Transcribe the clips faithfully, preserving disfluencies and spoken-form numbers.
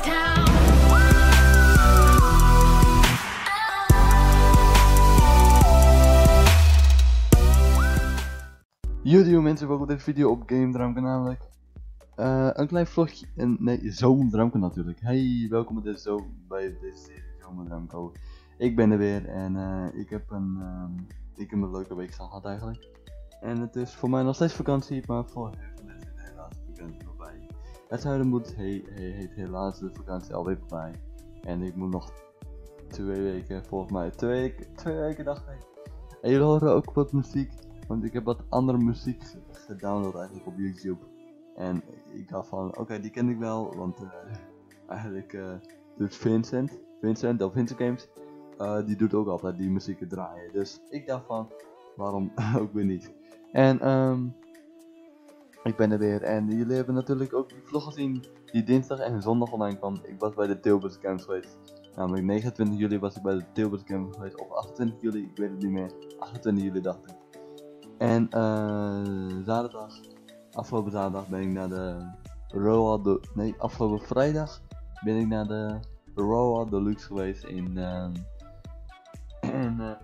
town. Yo mensen, welkom bij deze video op Game Dramke namelijk. Uh, een klein vlogje, en nee, Zomerdramke natuurlijk. Hey, welkom bij deze, zo, bij deze serie Zomerdramke. Ik ben er weer en uh, ik, heb een, um, ik heb een leuke week gehad eigenlijk. En het is voor mij nog steeds vakantie, maar voor heel veel mensen is helaas de vakantie voorbij. Het Zuidermoed he, he, heet helaas de vakantie alweer voorbij. En ik moet nog twee weken, volgens mij twee weken, twee weken dacht ik. En jullie horen ook wat muziek. Want ik heb wat andere muziek gedownload eigenlijk op YouTube. En ik dacht van, oké, okay, die ken ik wel, want uh, eigenlijk uh, doet Vincent, Vincent of Vincent Games, uh, die doet ook altijd die muziek draaien. Dus ik dacht van, waarom ook weer niet. En um, ik ben er weer en jullie hebben natuurlijk ook die vlog gezien die dinsdag en zondag online kwam. Ik was bij de Tilburg Games geweest. Namelijk negenentwintig juli was ik bij de Tilburg Games geweest, of achtentwintig juli, ik weet het niet meer. achtentwintig juli dacht ik. En uh, zaterdag, afgelopen zaterdag ben ik naar de Roa de, nee, afgelopen vrijdag ben ik naar de Roa Deluxe geweest in, uh, in, uh,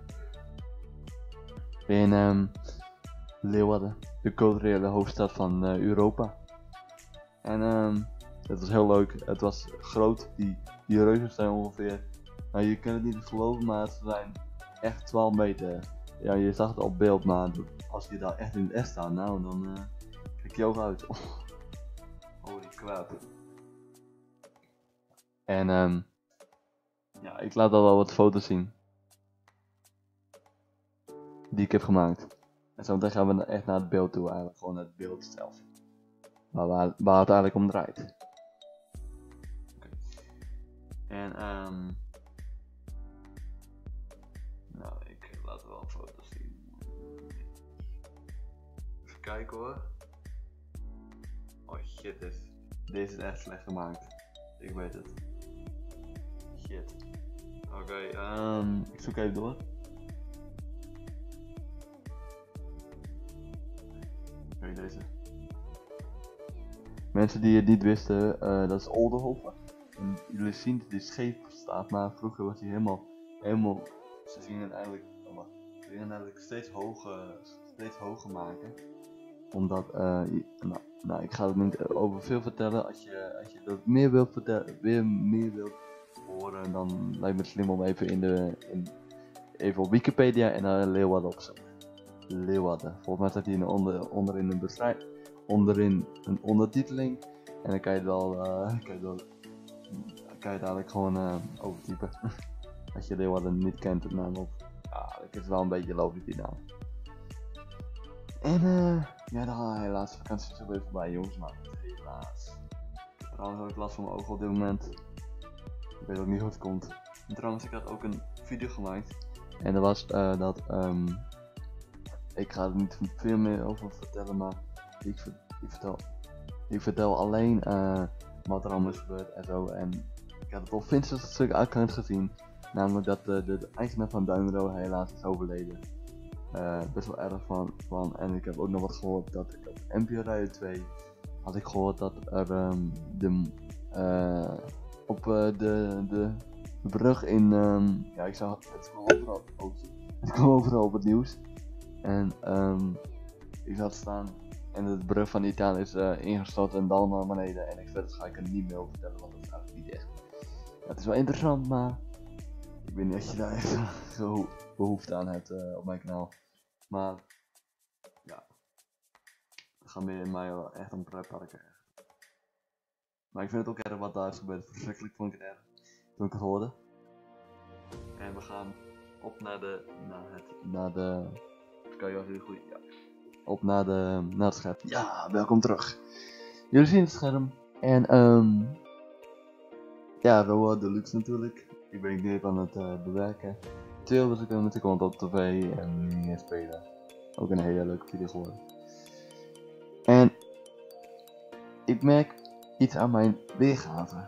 in um, Leeuwarden, de culturele hoofdstad van uh, Europa. En um, het was heel leuk, het was groot, die, die reuzen zijn ongeveer, nou je kunt het niet geloven, maar ze zijn echt twaalf meter. Ja, je zag het op beeld, maar als je daar echt in het echt staat, nou dan uh, kijk je ogen uit. Oh. Holy crap. En um, ja, ik laat al wel wat foto's zien die ik heb gemaakt. En zo meteen gaan we echt naar het beeld toe, eigenlijk gewoon het beeld zelf. Waar, waar, waar het eigenlijk om draait. Okay. En um, nou, ik laat wel foto's zien. Even kijken hoor. Oh shit, dit, deze is echt slecht gemaakt. Ik weet het. Shit. Oké, okay, um, ik zoek even door. Oké, okay, deze. Mensen die het niet wisten, uh, dat is Oldenhoven. En jullie zien dat die scheef staat, maar vroeger was hij helemaal, helemaal, ze gingen het eigenlijk, oh wacht, ze gingen het eigenlijk steeds hoger, steeds hoger maken. Omdat, uh, nou, nou, ik ga er niet over veel vertellen. Als je, als je dat meer wilt vertellen, weer meer wilt horen, dan lijkt het slim om even in de, in, even op Wikipedia en naar Leeuwarden opzoeken. Leeuwarden. Volgens mij staat hier een onder, onderin een beschrijving, onderin een ondertiteling. En dan kan je het wel, uh, kan je het wel, kan je het eigenlijk gewoon uh, overtypen. Als je Leeuwarden niet kent, het naam op. Ja, ik is wel een beetje logisch die naam. En uh, ja, dan helaas de vakantie is zo weer voorbij jongens, maar helaas. Trouwens heb ik last van mijn ogen op dit moment. Ik weet ook niet hoe het komt. En trouwens, ik had ook een video gemaakt. En dat was uh, dat, um, ik ga er niet veel meer over vertellen, maar ik, ver ik, vertel, ik vertel alleen uh, wat er allemaal is gebeurd en zo. En ik had het op Vincent stuk account gezien. Namelijk dat uh, de, de eigenaar van Duinro helaas is overleden. Uh, best wel erg van, van, en ik heb ook nog wat gehoord dat ik op N P O Radio twee had ik gehoord dat er um, de, uh, op uh, de, de, de brug in, um, ja ik zag het kwam overal, oh, het kwam overal op het nieuws en um, ik zag het staan en de brug van Italië is uh, ingestort en dan naar beneden en ik verder ga ik er niet meer over vertellen want dat is eigenlijk niet echt. Ja, het is wel interessant maar ik weet niet of je daar echt zo behoefte aan hebt uh, op mijn kanaal. Maar ja, dat gaat meer in mij wel echt een pretparken. Maar ik vind het ook erg wat daar is gebeurd. Verschrikkelijk vond ik het erg toen ik het hoorde. En we gaan op naar de, naar het, naar de, kan je wel heel goed, ja. Op naar de, naar het scherm. Ja, welkom terug. Jullie zien het scherm. En um, ja, Roa Deluxe natuurlijk. Ik ben nu even aan het uh, bewerken. Twee was ik er met de kant op tv en dingen spelen. Ook een hele leuke video geworden. En ik merk iets aan mijn weergave.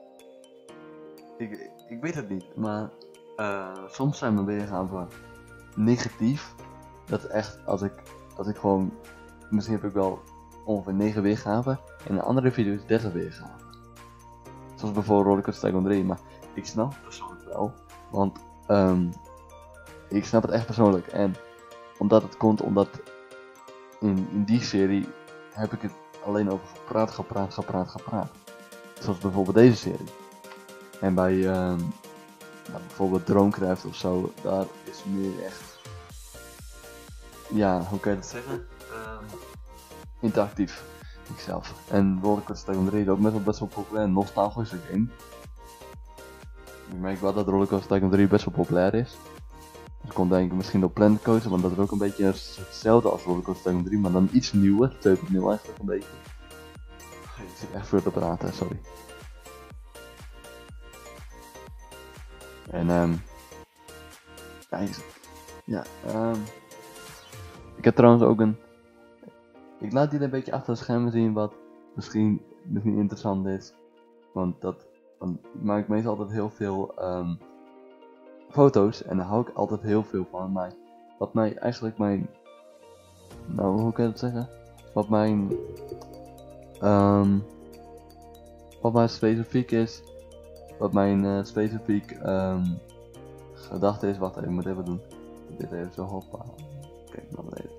Ik, ik weet het niet, maar uh, soms zijn mijn weergaven negatief. Dat is echt als ik, als ik gewoon, misschien heb ik wel ongeveer negen weergaven. En in een andere video is dertig weergaven. Zoals bijvoorbeeld Rollercoaster Tycoon drie, maar ik snap het persoonlijk wel. Want um, ik snap het echt persoonlijk. En omdat het komt, omdat in, in die serie heb ik het alleen over gepraat, gepraat, gepraat, gepraat. Zoals bijvoorbeeld deze serie. En bij um, nou, bijvoorbeeld Dronecraft of zo, daar is meer echt, ja, hoe kan je dat zeggen? Um, interactief, ikzelf. En Rollercoaster Tycoon drie is ook best wel, best wel populair, een nostalgische game. Ik merk wel dat Rollercoaster Tycoon drie best wel populair is. Dus ik kon denken misschien op Planet Coaster, want dat is ook een beetje hetzelfde als Rollercoaster Tycoon drie, maar dan iets nieuwer, twee punt nul eigenlijk een beetje. Ik zit echt voor te praten, sorry. En um, ja, ik, ja um, ik heb trouwens ook een, ik laat hier een beetje achter de schermen zien wat misschien, misschien interessant is, want dat, want ik maak meestal altijd heel veel um, foto's en daar hou ik altijd heel veel van, maar wat mij eigenlijk mijn, nou hoe kan je dat zeggen, wat mijn, um, wat mij specifiek is, wat mijn uh, specifiek um, gedachte is, wacht even, ik moet even doen, dit even zo hoppa, kijk naar beneden.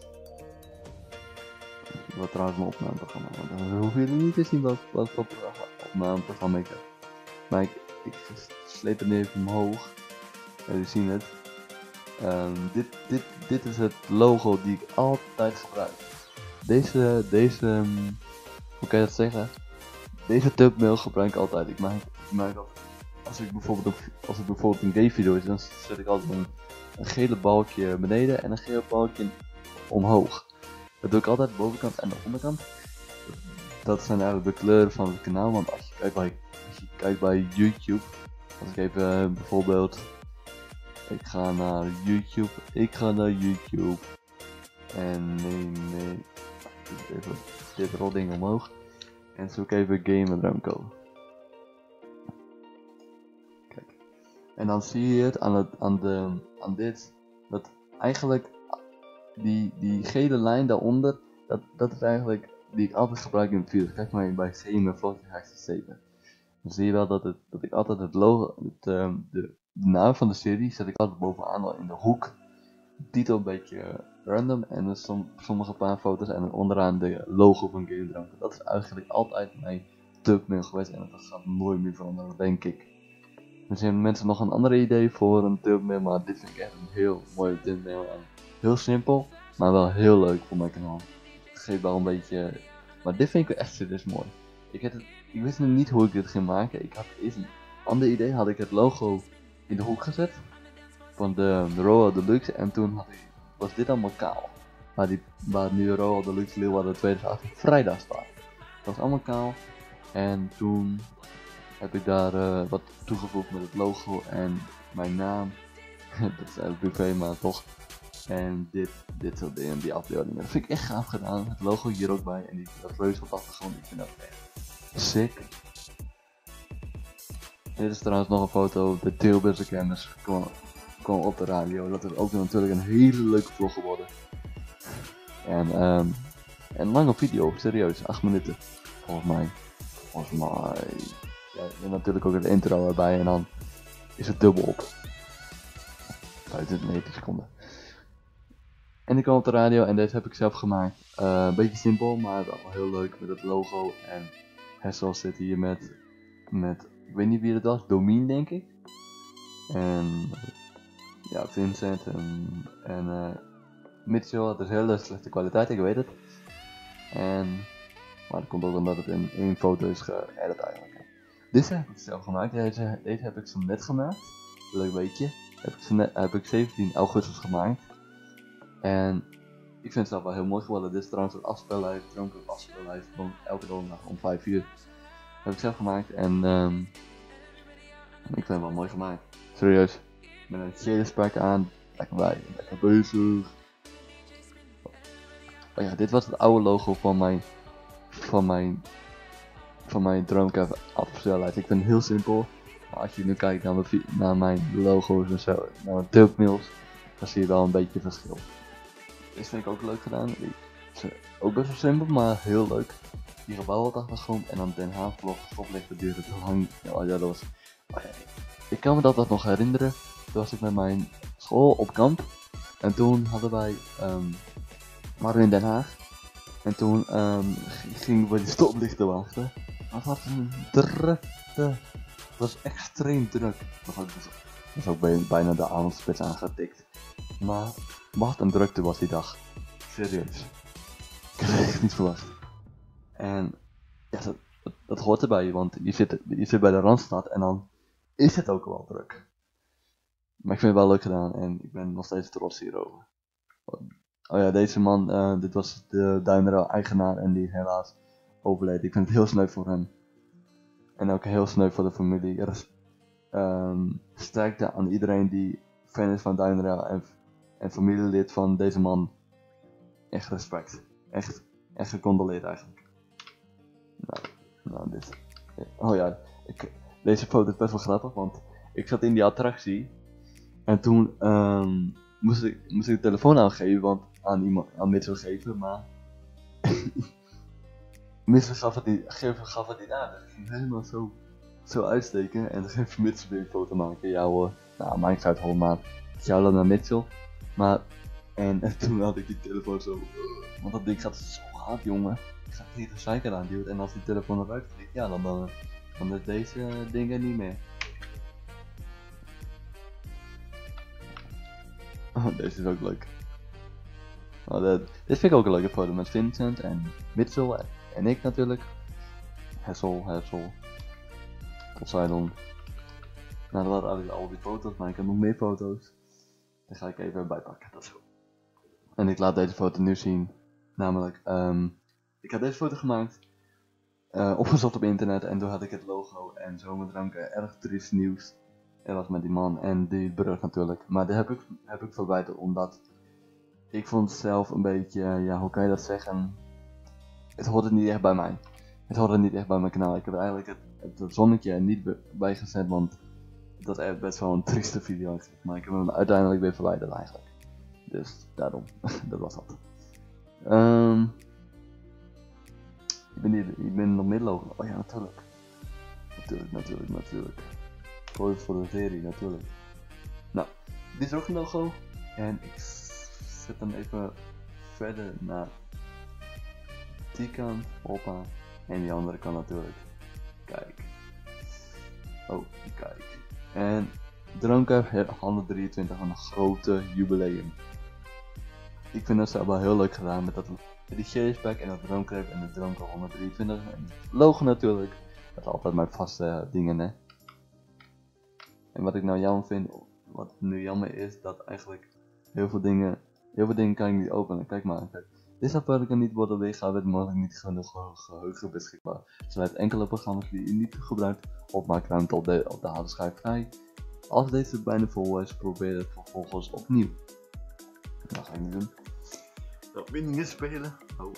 Ik wil trouwens mijn opnameprogramma, want dan hoeven jullie niet te zien wat wat voor opnameprogramma ik heb. Maar ik, ik sleep het nu even omhoog, ja, jullie zien het. Um, dit, dit, dit is het logo die ik altijd gebruik. Deze, deze, um, hoe kan je dat zeggen? Deze thumbnail gebruik ik altijd. Ik maak, ik maak altijd, als ik bijvoorbeeld, op, als ik bijvoorbeeld een game video is, dan zet ik altijd een, een gele balkje beneden en een gele balkje omhoog. Dat doe ik altijd, de bovenkant en de onderkant. Dat zijn eigenlijk de kleuren van het kanaal, want als je kijkt bij, als je kijkt bij YouTube, als ik even uh, bijvoorbeeld, ik ga naar YouTube, ik ga naar YouTube, en nee, nee, even dit rodding omhoog, en zoek even Game Remco. Kijk, en dan zie je het aan, het, aan, de, aan dit, dat eigenlijk die, die gele lijn daaronder, dat, dat is eigenlijk die ik altijd gebruik in het video. Kijk maar bij Gamer Vlogje zeven. Dan zie je wel dat, het, dat ik altijd het logo, het, um, de, de naam van de serie zet ik altijd bovenaan al in de hoek. De titel een beetje random en dan som, sommige paar foto's en dan onderaan de logo van Game Drank. Dat is eigenlijk altijd mijn thumbnail geweest en dat gaat nooit meer veranderen, denk ik. Er zijn mensen nog een ander idee voor een thumbnail, maar dit vind ik echt een heel mooie thumbnail. En heel simpel, maar wel heel leuk voor mijn kanaal. Het geeft wel een beetje, maar dit vind ik echt serieus mooi. Ik, het, ik wist nog niet hoe ik dit ging maken. Ik had eerst een ander idee, had ik het logo in de hoek gezet van de, de Royal Deluxe en toen had ik, was dit allemaal kaal. Waar, die, waar nu de Royal Deluxe Leeuwarden tweeduizend achttien vrijdag staat. Dat was allemaal kaal en toen heb ik daar uh, wat toegevoegd met het logo en mijn naam. Dat is eigenlijk privé, maar toch. En dit, dit soort dingen, die afbeeldingen. Dat vind ik echt gaaf gedaan. Het logo hier ook bij en die dat reus op de achtergrond. Ik vind dat echt sick. Dit is trouwens nog een foto. De Tilburgse kennis kwam, kwam op de radio. Dat is ook natuurlijk een hele leuke vlog geworden. En um, een lange video, serieus, acht minuten. Volgens mij. Volgens mij. Ja, en natuurlijk ook het intro erbij en dan is het dubbel op. buiten negen seconden. En ik kwam op de radio en deze heb ik zelf gemaakt. Uh, een beetje simpel, maar wel heel leuk met het logo. En Hessel zit hier met, met, ik weet niet wie het was, Domien denk ik. En ja, Vincent en, en uh, Mitchell. Het is hele slechte kwaliteit, ik weet het. En, maar dat komt ook omdat het in één foto is geëdit eigenlijk. Deze heb ik zelf gemaakt, deze, deze heb ik zo net gemaakt. Leuk weetje. Heb ik, net, heb ik zeventien augustus gemaakt. En ik vind het zelf wel heel mooi geworden. Dit is trouwens een afspeellijst, dronken afspeellijst van elke donderdag om vijf uur. Heb ik zelf gemaakt en um, ik vind het wel mooi gemaakt. Serieus. Met een shaders aan, lekker bij, lekker bezig. Oh ja, dit was het oude logo van mijn, van mijn, van mijn Dronecraft afspeellijst. Ik vind het heel simpel. Maar als je nu kijkt naar mijn, naar mijn logo's en zo, naar mijn thumbnails, dan zie je wel een beetje verschil. Deze vind ik ook leuk gedaan. Ook best wel simpel, maar heel leuk. die gebouwen op de achtergrond en dan Den Haag vlog stoplichten duurde te lang. Ja, ja, dat was... Oh ja, ik kan me dat, dat nog herinneren. Toen was ik met mijn school op kamp. En toen hadden wij, um, waren we in Den Haag. En toen um, gingen we die stoplichten wachten. Maar het was een drukte. Het was extreem druk. Dat was, dat was ook bijna de avondspits aangetikt. Maar wat een drukte was die dag. Serieus. Ik had het echt niet verwacht. En ja, dat, dat, dat hoort erbij, want je zit, je zit bij de Randstad en dan is het ook wel druk. Maar ik vind het wel leuk gedaan en ik ben nog steeds trots hierover. Oh ja, deze man, uh, dit was de Duinrail-eigenaar en die helaas overleed. Ik vind het heel sneu voor hem. En ook heel sneu voor de familie. Er is um, sterkte aan iedereen die fan is van Duinrail en, en familielid van deze man. Echt respect. Echt, echt gecondoleerd eigenlijk. Nou, nou dit. Oh ja, ik, deze foto is best wel grappig, want ik zat in die attractie. En toen um, moest, ik, moest ik de telefoon aangeven, want aan iemand, aan Mitchell geven, maar Mitchell gaf het niet, gaf het niet aan. Dus ik ging helemaal zo, zo uitsteken en dan ging Mitchell weer een foto maken. Ja hoor, nou maakt het uit hoor, maar jou dan naar Mitchell. Maar, en, en toen had ik die telefoon zo, uh, want dat ding gaat zo hard jongen. Ik ga tegen de zeiker aanduwen en als die telefoon eruit vliegt, ja dan, dan, dan is deze uh, ding er niet meer. Oh, deze is ook leuk. Oh, de, dit vind ik ook een leuke foto met Vincent en Mitchell en ik natuurlijk. Hessel, Hessel, Poseidon. Nou, dat waren al, al die foto's, maar ik heb nog meer foto's. Die ga ik even bijpakken, dat zo. En ik laat deze foto nu zien. Namelijk, um, ik had deze foto gemaakt, uh, opgezocht op internet en toen had ik het logo en zomerdranken, erg triest nieuws. Dat was met die man en die brug natuurlijk. Maar dat heb ik, heb ik verwijderd omdat ik vond zelf een beetje, ja hoe kan je dat zeggen, het hoorde niet echt bij mij. Het hoorde niet echt bij mijn kanaal. Ik heb eigenlijk het, het zonnetje er niet bijgezet, want dat is best wel een trieste video. Maar ik heb hem uiteindelijk weer verwijderd eigenlijk. Dus daarom, dat was dat. Um, ik ben hier, ik ben nog midlopen. Oh ja, natuurlijk. Natuurlijk, natuurlijk, natuurlijk. Voor, voor de serie, natuurlijk. Nou, dit is ook een logo. En ik zet hem even verder naar die kant, hoppa. En die andere kant natuurlijk. Kijk. Oh, kijk. En Dronken honderddrieëntwintig, een grote jubileum. Ik vind dat wel heel leuk gedaan met dat met die sharesback en dat Dronken en de Dronken honderddrieëntwintig. En het logo natuurlijk. Dat is altijd mijn vaste dingen, hè. En wat ik nou jammer vind, wat nu jammer is, dat eigenlijk heel veel dingen, heel veel dingen kan ik niet openen. Kijk maar, kijk. Dit zou kan niet worden weergehaald, met mogelijk niet genoeg geheugen beschikbaar. Sluit enkele programma's die u niet gebruikt, opmaakruimte op de, op de harde schijf vrij. Als deze bijna vol is, probeer het vervolgens opnieuw. Dat ga ik niet doen. Dat winningen spelen. Oh.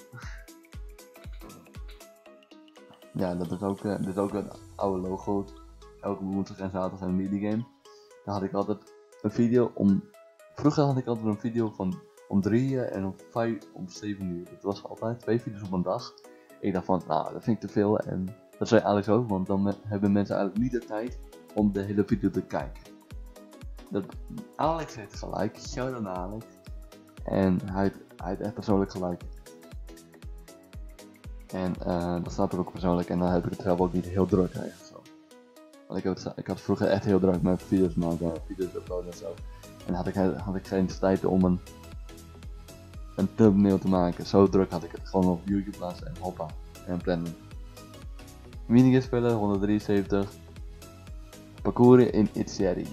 Ja, dat is ook, uh, dit is ook een oude logo. Elke woensdag en zaterdag een minigame. Daar had ik altijd een video om. Vroeger had ik altijd een video van om drie uur en om vijf, om zeven uur. Het was altijd twee video's op een dag. Ik dacht van, nou, dat vind ik te veel. En dat zei Alex ook, want dan me, hebben mensen eigenlijk niet de tijd om de hele video te kijken. Dat, Alex heeft gelijk, shout out naar Alex. En hij, hij heeft echt persoonlijk gelijk. En uh, dat snap ik ook persoonlijk en dan heb ik het zelf ook niet heel druk eigenlijk zo. Want ik, had, ik had vroeger echt heel druk met video's maken, video's uploaden en zo. En had ik, had ik geen tijd om een, een thumbnail te maken. Zo druk had ik het gewoon op YouTube plaatsen en hoppa. En plannen. Minigame spelen, honderddrieënzeventig. Parcours in Itzerie.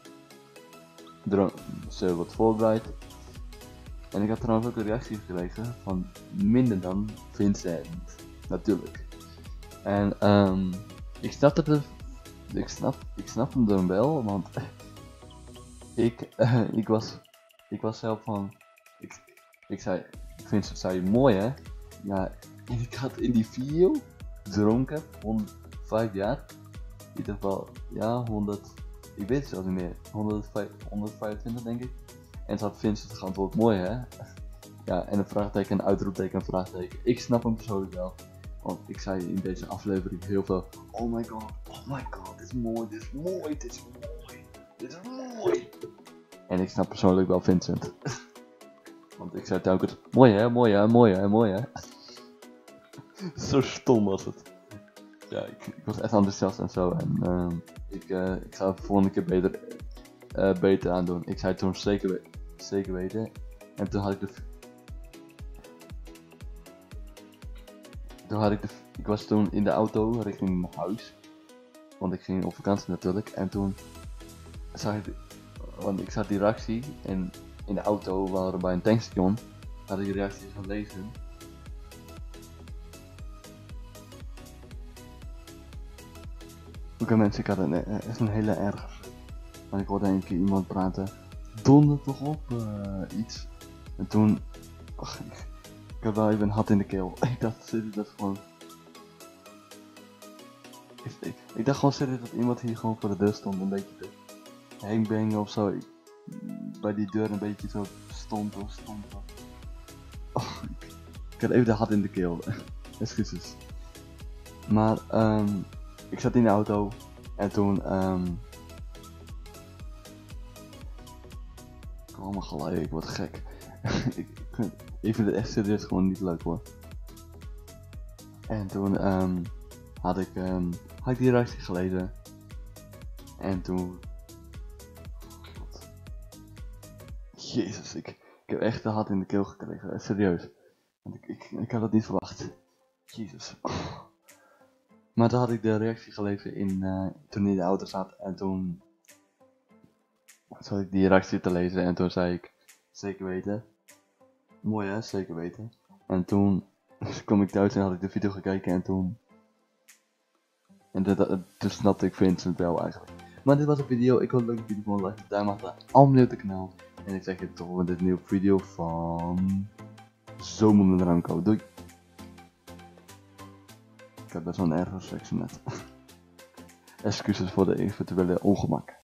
Ze wordt voorbereid. En ik had trouwens ook een reactie gekregen van minder dan Vincent. Natuurlijk. En um, ik snap het er, ik snap, ik snap hem dan wel, want ik, uh, ik was, ik was zelf van, ik, ik zei, Vincent zei mooi hè, ja, ik had in die video dronken, honderdvijf jaar, in ieder geval, ja, honderd, ik weet het zelfs niet meer, honderdvijfentwintig denk ik. En toen had Vincent geantwoord, mooi hè? Ja, en een vraagteken, een uitroepteken, een vraagteken. Ik snap hem persoonlijk wel. Want ik zei in deze aflevering heel veel, oh my god, oh my god, dit is mooi, dit is mooi, dit is mooi, dit is mooi. En ik snap persoonlijk wel Vincent. Want ik zei telkens, mooi hè, mooi hè, mooi hè, mooi hè. Zo stom was het. Ja, ik, ik was echt enthousiast en zo. En uh, ik, uh, ik zou het de volgende keer beter, uh, beter aan doen. Ik zei toen zeker, we zeker weten. En toen had ik de... Toen had ik de... Ik was toen in de auto richting mijn huis. Want ik ging op vakantie natuurlijk. En toen zag ik... Want ik zag die reactie. En in de auto, we waren bij een tankstation. Had ik die reactie gelezen. Oké mensen, ik had een, echt een hele erg. Want ik hoorde een keer iemand praten. Donder toch op, uh, iets. En toen... Och, ik, ik had wel even een had in de keel. Ik dacht serieus dat gewoon... Ik, ik, ik dacht gewoon serieus dat iemand hier gewoon voor de deur stond. Een beetje te hangbangen of zo. Ik, bij die deur een beetje zo stond of stond. Och, ik, ik had even de had in de keel. Excuses. Maar um, ik zat in de auto. En toen... Um, Oh mijn gelijk, ik word gek. ik, ik vind het echt serieus gewoon niet leuk hoor. En toen um, had, ik, um, had ik die reactie gelezen. En toen... God. Jezus, ik, ik heb echt de had in de keel gekregen, echt serieus. Want ik, ik, ik had het niet verwacht. Jezus. Oh. Maar toen had ik de reactie gelezen in, uh, toen ik in de auto zat en toen... zat ik die reactie te lezen en toen zei ik, zeker weten. Mooi hè, zeker weten. En toen kwam ik thuis en had ik de video gekeken en toen... En toen snapte ik Vincent wel eigenlijk. Maar dit was een video, ik hoop dat je de video vond, like, duim achter, abonneer op de kanaal. En ik zeg je tot in dit nieuwe video van... Zomer met Ranko, doei! Ik heb best wel een erge sectie net. Excuses voor de eventuele ongemak.